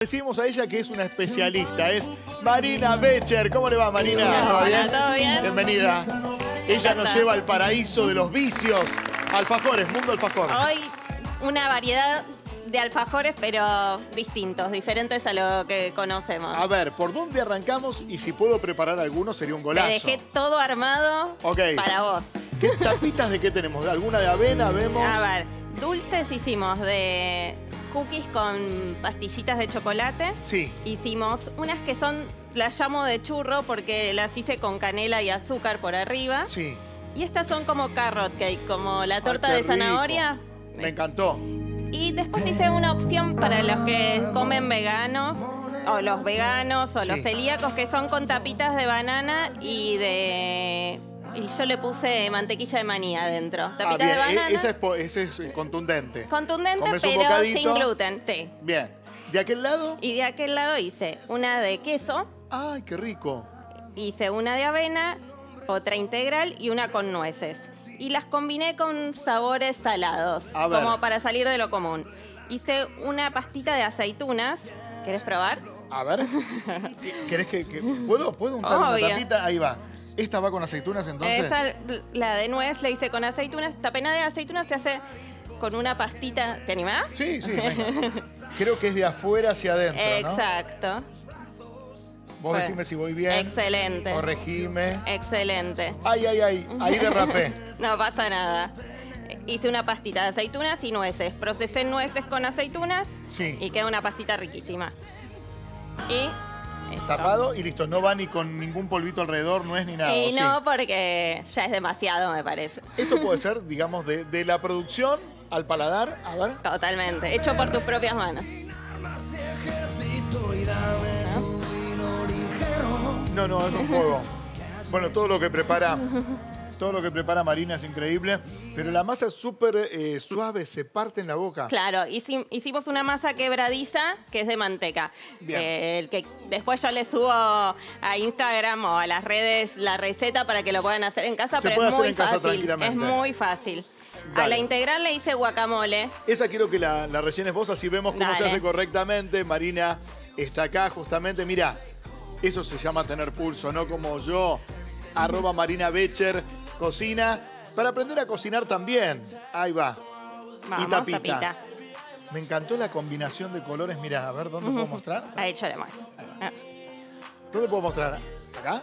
Decimos a ella que es una especialista, es Marina Becher. ¿Cómo le va, Marina? ¿Todo bien? ¿Todo bien? Bienvenida. Ella nos lleva al paraíso de los vicios. Alfajores, mundo alfajor. Hoy una variedad de alfajores, pero distintos, diferentes a lo que conocemos. A ver, ¿por dónde arrancamos? Y si puedo preparar alguno sería un Te golazo. dejé todo armado para vos. ¿Qué tapitas de qué tenemos? ¿Alguna de avena vemos? A ver, dulces hicimos de cookies con pastillitas de chocolate. Sí. Hicimos unas que son, las llamo de churro porque las hice con canela y azúcar por arriba. Sí. Y estas son como carrot cake, como la torta Ay, de qué rico. zanahoria. Me encantó. Y después hice una opción para los que comen veganos, o los veganos, o Sí. los celíacos, que son con tapitas de banana y yo le puse mantequilla de maní adentro. Tapitas Bien, de banana. ese es contundente. Contundente, Comes un pero bocadito. sin gluten, sí. Bien. ¿De aquel lado? Y de aquel lado hice una de queso, Ay, qué rico. hice una de avena, otra integral y una con nueces. Y las combiné con sabores salados, A ver. como para salir de lo común. Hice una pastita de aceitunas. ¿Querés probar? A ver. ¿Querés que ¿Puedo untar una Obvio. tapita? Ahí va. ¿Esta va con aceitunas entonces? Esa, la de nuez, la hice con aceitunas. Esta pena de aceitunas se hace con una pastita. ¿Te animás? Sí, venga. Creo que es de afuera hacia adentro, ¿no? Exacto. Vos Bueno. decime si voy bien. Excelente. Corregime. Excelente. Ay. Ahí derrapé. No pasa nada. Hice una pastita de aceitunas y nueces. Procesé nueces con aceitunas Sí. y queda una pastita riquísima. Y esto. Tapado y listo. No va ni con ningún polvito alrededor, no es ni nada. Y ¿o sí? no, porque ya es demasiado, me parece. Esto puede ser, digamos, de la producción al paladar. A ver. Totalmente. Hecho por tus propias manos. No, es un juego. Bueno, todo lo que prepara Marina es increíble, pero la masa es súper suave, se parte en la boca. Claro, hicimos una masa quebradiza que es de manteca. Bien. El que después yo le subo a Instagram o a las redes la receta para que lo puedan hacer en casa, Se pero puede es hacer muy en casa fácil. tranquilamente. Es muy fácil. A Dale. la integral le hice guacamole. Esa quiero que la rellenes vos, así vemos cómo se Dale. hace correctamente. Marina está acá justamente. Mira, eso se llama tener pulso, no como yo. @Marina Becher cocina. Para aprender a cocinar también. Ahí va. Vamos, y tapita. tapita. Me encantó la combinación de colores. Mira, a ver, ¿dónde puedo mostrar? Ahí yo le muestro. Ah. ¿Dónde puedo mostrar? ¿Acá?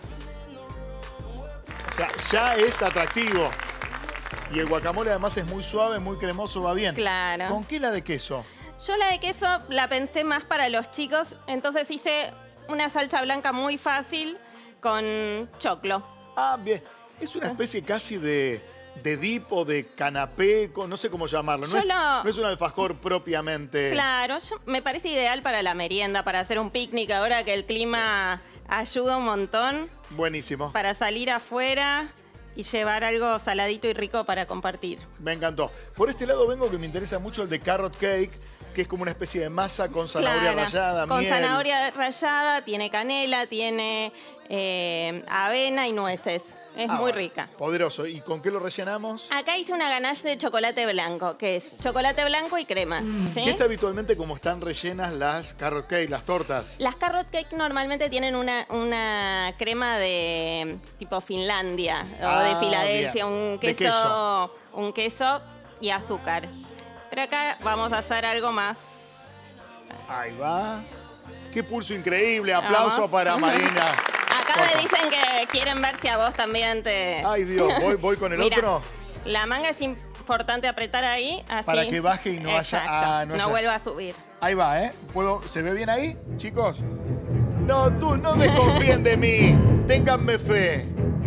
O sea, ya es atractivo. Y el guacamole además es muy suave, muy cremoso, va bien. Claro. ¿Con qué la de queso? Yo la de queso la pensé más para los chicos, entonces hice una salsa blanca muy fácil con choclo. Ah, bien. Es una especie casi de dip o de canapé, no sé cómo llamarlo. No, no es un alfajor propiamente. Claro, me parece ideal para la merienda, para hacer un picnic ahora que el clima ayuda un montón. Buenísimo. Para salir afuera y llevar algo saladito y rico para compartir. Me encantó. Por este lado vengo que me interesa mucho el de carrot cake, que es como una especie de masa con zanahoria rallada, con miel. zanahoria rallada, tiene canela, tiene avena y nueces. Es muy rica. Poderoso. ¿Y con qué lo rellenamos? Acá hice una ganache de chocolate blanco, que es chocolate blanco y crema. ¿sí? ¿Qué es habitualmente como están rellenas las carrot cake, las tortas? Las carrot cake normalmente tienen una crema de tipo Finlandia o de Filadelfia, bien. un queso y azúcar. Pero acá vamos a hacer algo más. Ahí va. Qué pulso increíble. Aplauso Vamos. para Marina. Acá me dicen que quieren ver si a vos también te... Ay, Dios. ¿Voy con el Mira, otro? La manga es importante apretar ahí, así. Para que baje y no Exacto. haya... no vuelva a subir. Ahí va, ¿eh? ¿Se ve bien ahí, chicos? No, tú no desconfíen de mí. Ténganme fe.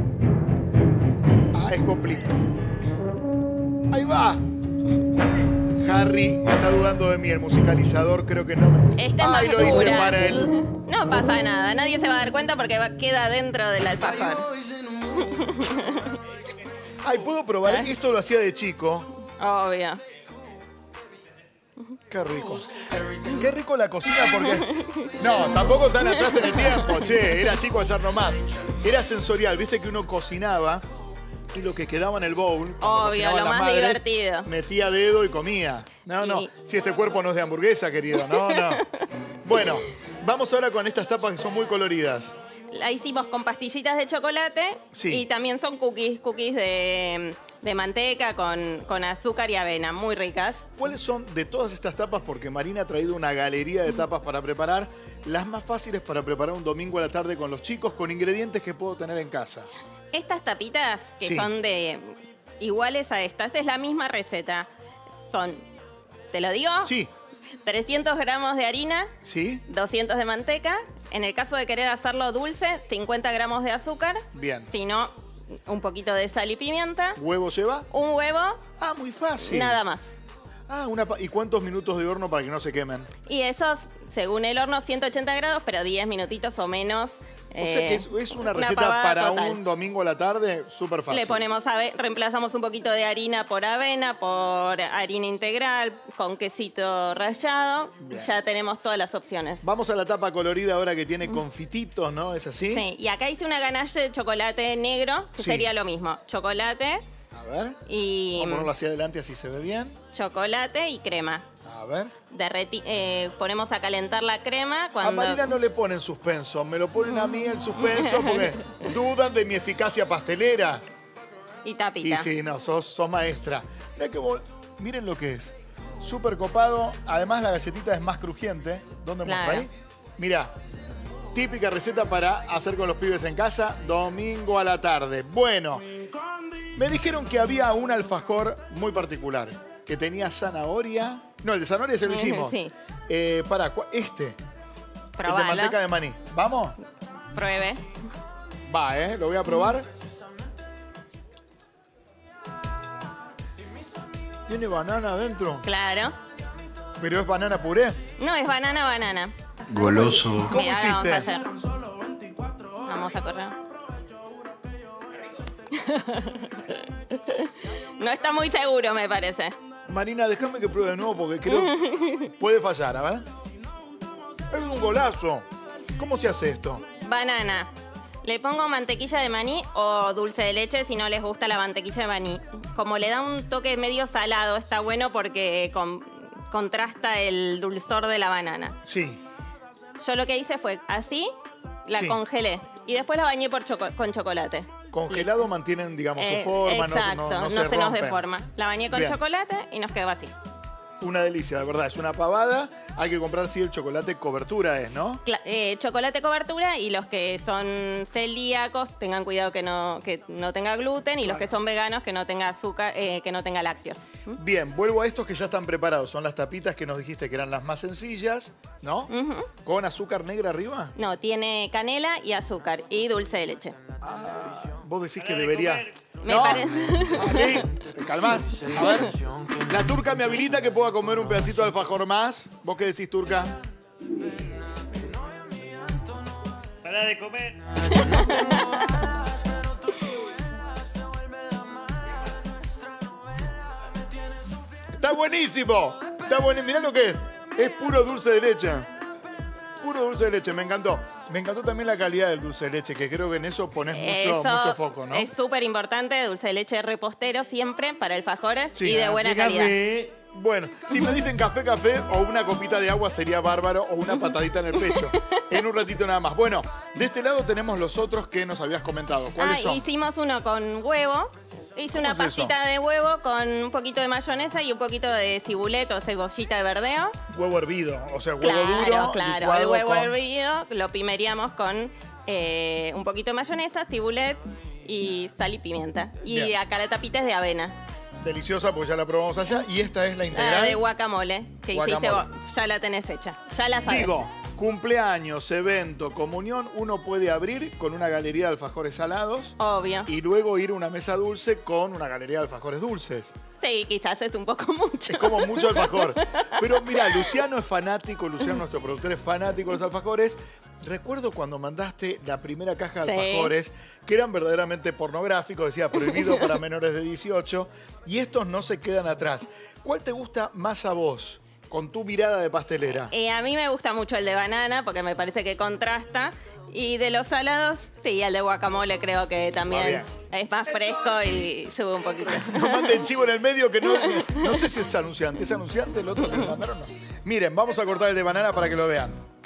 Es complicado. Ahí va. Harry está dudando de mí, el musicalizador creo que no me... Esta es más lo hice dura. para él. No pasa nada, nadie se va a dar cuenta porque queda dentro del alfajor. Ay, ¿puedo probar? Esto lo hacía de chico. Obvio. Qué rico. Qué rico la cocina porque... No, tampoco tan atrás en el tiempo, che. Era chico ayer nomás. Era sensorial, viste que uno cocinaba y lo que quedaba en el bowl, cuando Obvio, cocinaban lo las más madres, divertido. metía dedo y comía. No, Y- si este cuerpo no es de hamburguesa, querido. No. Bueno, vamos ahora con estas tapas que son muy coloridas. La hicimos con pastillitas de chocolate Sí. y también son cookies de manteca con azúcar y avena, muy ricas. ¿Cuáles son de todas estas tapas? Porque Marina ha traído una galería de tapas para preparar, las más fáciles para preparar un domingo a la tarde con los chicos, con ingredientes que puedo tener en casa. Estas tapitas que Sí. son iguales a estas, es la misma receta. Son, ¿te lo digo? Sí, 300 gramos de harina, sí, 200 de manteca. En el caso de querer hacerlo dulce, 50 gramos de azúcar. Bien. Si no, un poquito de sal y pimienta. ¿huevo lleva? Un huevo, Ah, muy fácil. nada más. Ah, ¿y cuántos minutos de horno para que no se quemen? Y esos, según el horno, 180 grados, pero 10 minutitos o menos. O sea que es una receta pavada para total. un domingo a la tarde súper fácil. Le ponemos reemplazamos un poquito de harina por avena, por harina integral, con quesito rallado. Bien. Ya tenemos todas las opciones. Vamos a la tapa colorida ahora que tiene confititos, ¿no? ¿Es así? Sí, y acá hice una ganache de chocolate negro, que Sí. sería lo mismo. Chocolate A ver. y Vamos a ponerlo hacia adelante así se ve bien. chocolate y crema. A ver. Ponemos a calentar la crema A cuando... Marina no le ponen suspenso, me lo ponen a mí el suspenso porque dudan de mi eficacia pastelera. Y tapita. Y sí, no, sos maestra. Miren lo que es. Súper copado. Además la galletita es más crujiente. ¿Dónde muestra Claro. ahí? Mirá. Típica receta para hacer con los pibes en casa, domingo a la tarde. Bueno, me dijeron que había un alfajor muy particular, que tenía zanahoria. No, el de zanahoria se lo hicimos. Sí. El de Probalo. manteca de maní. ¿Vamos? Pruebe. Va, lo voy a probar. Tiene banana adentro, Claro. pero es banana puré. No, es banana. Goloso. ¿Cómo Mirá, ahora hiciste? Vamos a hacer. Vamos a correr. No está muy seguro, me parece. Marina, déjame que pruebe de nuevo porque creo puede fallar, a ver. Es un golazo. ¿Cómo se hace esto? Banana. Le pongo mantequilla de maní o dulce de leche si no les gusta la mantequilla de maní. Como le da un toque medio salado, está bueno porque contrasta el dulzor de la banana. Sí. Yo lo que hice fue así, la Sí. congelé y después la bañé con chocolate. Congelado mantienen, digamos, su forma, Exacto, no no se se nos rompen. deforma. La bañé con Bien. chocolate y nos quedó así. Una delicia, de verdad. Es una pavada. Hay que comprar, sí, el chocolate cobertura es, ¿no? Chocolate cobertura y los que son celíacos tengan cuidado que no tenga gluten y los que son veganos que no tenga azúcar, que no tenga lácteos. Bien, vuelvo a estos que ya están preparados. Son las tapitas que nos dijiste que eran las más sencillas, ¿no? Con azúcar negra arriba. No, tiene canela y azúcar y dulce de leche. Vos decís que debería... Me no, parece- Martín, te calmás. A ver, la turca me habilita que pueda comer un pedacito de alfajor más. ¿Vos qué decís, turca? Pará de comer. ¡Está buenísimo! Está buenísimo. Mirá lo que es. Es puro dulce de leche. Puro dulce de leche, me encantó. Me encantó también la calidad del dulce de leche, que creo que en eso pones mucho foco, ¿no? Es súper importante, dulce de leche repostero siempre para alfajores Sí. y de buena calidad. Bueno, si me dicen café o una copita de agua sería bárbaro o una patadita en el pecho. En un ratito nada más. Bueno, de este lado tenemos los otros que nos habías comentado. ¿Cuáles son? Hicimos uno con huevo. Hice una es eso? pastita de huevo con un poquito de mayonesa y un poquito de cibulet o cebollita de verdeo. Huevo hervido, o sea, huevo Claro, duro. claro. licuado El huevo con- hervido lo pimeríamos con un poquito de mayonesa, cibulet y sal y pimienta. Y Bien. acá la tapita es de avena. Deliciosa, porque ya la probamos allá. Y esta es la La integral. de guacamole que hiciste Guacamole. vos. Ya la tenés hecha. Ya la sabes. Digo, cumpleaños, evento, comunión, uno puede abrir con una galería de alfajores salados Obvio. y luego ir a una mesa dulce con una galería de alfajores dulces. Sí, quizás es un poco mucho. Es como mucho alfajor. Pero mira, Luciano es fanático, Luciano, nuestro productor, es fanático de los alfajores. Recuerdo cuando mandaste la primera caja de Sí. alfajores, que eran verdaderamente pornográficos, decía prohibido para menores de 18, y estos no se quedan atrás. ¿Cuál te gusta más a vos, con tu mirada de pastelera? A mí me gusta mucho el de banana porque me parece que contrasta. Y de los salados, sí, el de guacamole creo que Va también bien. es más fresco y sube un poquito. No manden chivo en el medio que no sé si es anunciante. ¿Es anunciante el otro que me mandaron? No. Miren, vamos a cortar el de banana para que lo vean.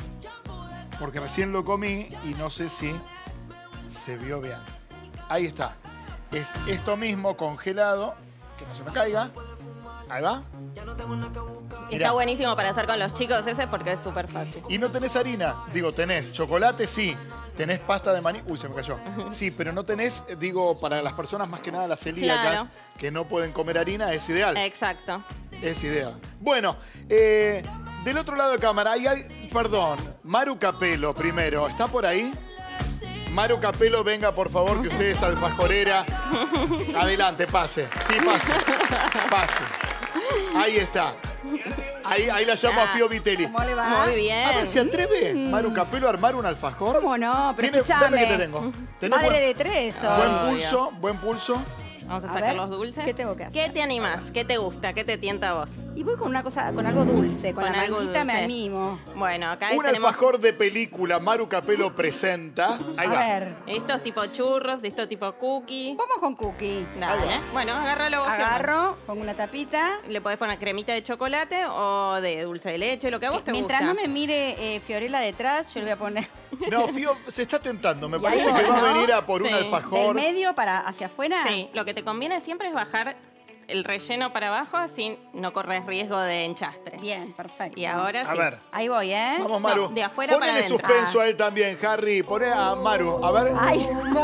porque recién lo comí y no sé si se vio bien. Ahí está. Es esto mismo congelado, que no se me caiga. Ahí va. Y Mirá. está buenísimo para hacer con los chicos ese porque es súper fácil. Y no tenés harina. Digo, tenés chocolate, sí. Tenés pasta de maní. Uy, se me cayó. Sí, pero no tenés, digo, para las personas más que nada las celíacas Claro. que no pueden comer harina, es ideal. Exacto. Es ideal. Bueno, del otro lado de cámara hay alguien. Perdón, Maru Capelo primero. ¿Está por ahí? Maru Capelo, venga, por favor, que usted es alfajorera. Adelante, pase. Sí, pase. Pase. Ahí está. Ahí la llamo a Fio Vitelli. ¿Cómo le va? Muy bien. A ver, ¿se atreve Maru Capelo a armar un alfajor? ¿Cómo no? Pero Dame escuchame. que te tengo. ¿Tenés Madre buen- de tres, sos. Buen Obvio. pulso, buen pulso. Vamos a A sacar ver, los dulces. ¿qué tengo que hacer? ¿Qué te animás? ¿Qué te gusta? ¿Qué te tienta a vos? Y voy con una cosa, con algo dulce, con la algo manguita me dulce. animo. Bueno, acá Un tenemos alfajor de película, Maru Capelo presenta. Ahí A va. ver, estos tipo churros, estos tipo cookie. vamos con cookie. Dale. Bueno, agárralo vos. Agarro, pongo una tapita. Le podés poner cremita de chocolate o de dulce de leche, lo que a vos te Mientras gusta. no me mire Fiorella detrás, yo le voy a poner No, Fío se está tentando. Me Y parece ahí que voy, va a ¿no? venir a por un Sí. del alfajor. medio para hacia afuera. Sí, lo que te conviene siempre es bajar el relleno para abajo, así no corres riesgo de enchastre. Bien, perfecto. Y ahora A sí. ver. Ahí voy, ¿eh? Vamos, Maru. No, de afuera para Ponele adentro. suspenso a él también, Harry. Poné a Maru. A ver. Ay.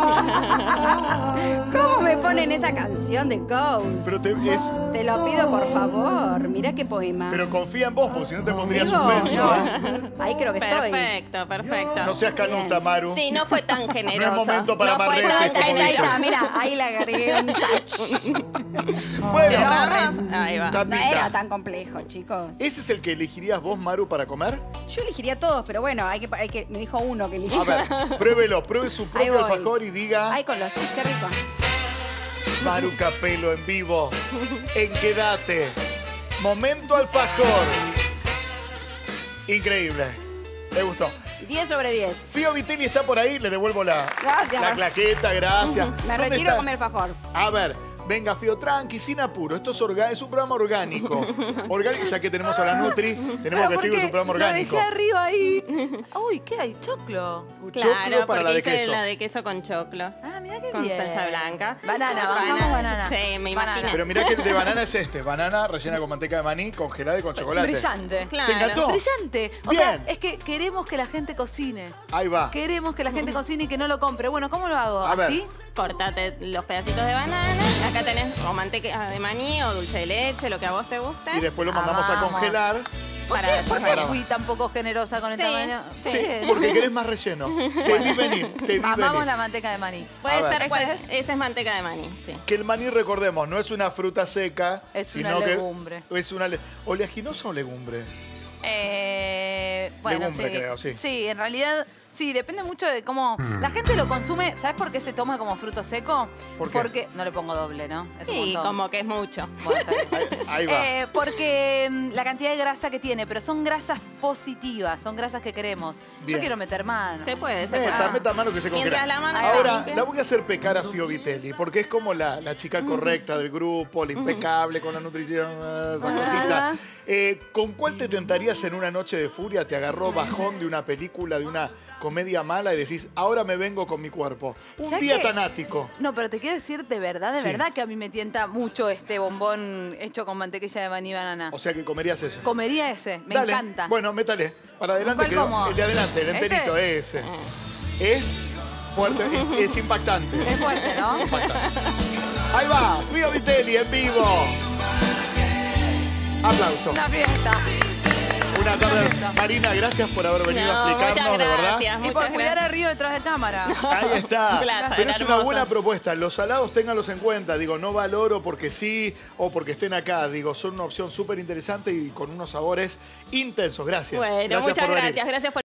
¿Cómo me ponen esa canción de Ghost? Pero, Te lo pido, por favor. Mirá qué poema. pero confía en vos, porque si no te pondría ¿Sigo? suspenso. No. ¿eh? Ahí creo que estoy. Perfecto, perfecto. No seas canuta, Bien. Maru. Sí, no fue tan generoso. No es momento para no fue amarretes, tan como Ahí dicen. está, mira, ahí le agregué un touch. Bueno, ¿Cerramos? Ahí va. No tapita. era tan complejo, chicos. ¿Ese es el que elegirías vos, Maru, para comer? Yo elegiría todos, pero bueno, hay que me dijo uno que elegí. A ver, pruébelo. Pruebe su propio voy. alfajor y diga Ay, con los chips, qué rico. Maru Capelo en vivo. En Quédate. Momento alfajor. Increíble. Me gustó. 10 sobre 10. Fío Vitelli está por ahí, le devuelvo la claqueta, gracias. Me ¿Dónde retiro está? a comer alfajor. A ver, venga, Fío, tranqui, sin apuro. Esto es un programa orgánico. Orgánico, ya que tenemos a la Nutri, tenemos que seguir con un programa orgánico. Lo dejé arriba ahí. Uy, ¿qué hay? Choclo. Choclo Claro, para porque la de hice queso. la de queso con choclo. Ah, mira qué Con bien. salsa blanca. Banana, Banana. vamos banana. Sí, me Banana. imaginé. Pero mirá que el de banana es este. Banana rellena con manteca de maní, congelada y con chocolate. Brillante. Claro. ¿Te encantó? Brillante. O Bien. sea, es que queremos que la gente cocine. Ahí va. Queremos que la gente cocine y que no lo compre. Bueno, ¿cómo lo hago? A ver. ¿Así? Cortate los pedacitos de banana. Acá tenés o manteca de maní o dulce de leche, lo que a vos te guste. Y después lo mandamos a Vamos. congelar. ¿Por Para qué, después por qué para- fui tan poco generosa con el Sí, tamaño? Sí, porque querés más relleno. Te vi venir, te vi Amamos venir. la manteca de maní. A Puede ver. ser cual, ¿Esta es? esa es manteca de maní, sí. Que el maní, recordemos, no es una fruta seca. Es sino una que legumbre. Es una oleaginosa o legumbre. Bueno, Legumbre, sí. creo, sí. Sí, en realidad, sí, depende mucho de cómo la gente lo consume. ¿Sabes por qué se toma como fruto seco? ¿Por qué? Porque no le pongo doble, ¿no? Es un Sí, montón. como que es mucho. Bueno, está bien. Ahí va. Porque la cantidad de grasa que tiene, pero son grasas positivas, son grasas que queremos. Bien. Yo quiero meter mano. Se puede, se puede. Meta mano que se Mientras congela. la mano esté Ahora, limpia. la voy a hacer pecar a Fio Vitelli, porque es como la chica correcta del grupo, la impecable con la nutrición, esa cosita. ¿Con cuál te tentarías en una noche de furia? ¿Te agarró bajón de una película, de una comedia mala y decís, ahora me vengo con mi cuerpo? Un ¿Sabes día qué? tanático. No, pero te quiero decir de Sí. verdad que a mí me tienta mucho este bombón hecho con mantequilla de maní y banana. O sea que comerías eso. Comería ese, me Dale. encanta. Bueno, métale. Para adelante, ¿Cuál que como? el de adelante, el enterito, ese. Es fuerte, es impactante. Es fuerte, ¿no? Es impactante. Ahí va, Fio Vitelli en vivo. Aplauso. Una fiesta. Una tarde. Marina, gracias por haber venido a No, explicarnos, muchas de verdad. gracias, Y por muchas cuidar gracias. a Río detrás de cámara. Ahí está. Placer, Pero es una hermoso. buena propuesta. Los salados ténganlos en cuenta. Digo, no valoro porque sí o porque estén acá. Digo, son una opción súper interesante y con unos sabores intensos. Gracias. Bueno, Gracias muchas por venir. gracias. Gracias por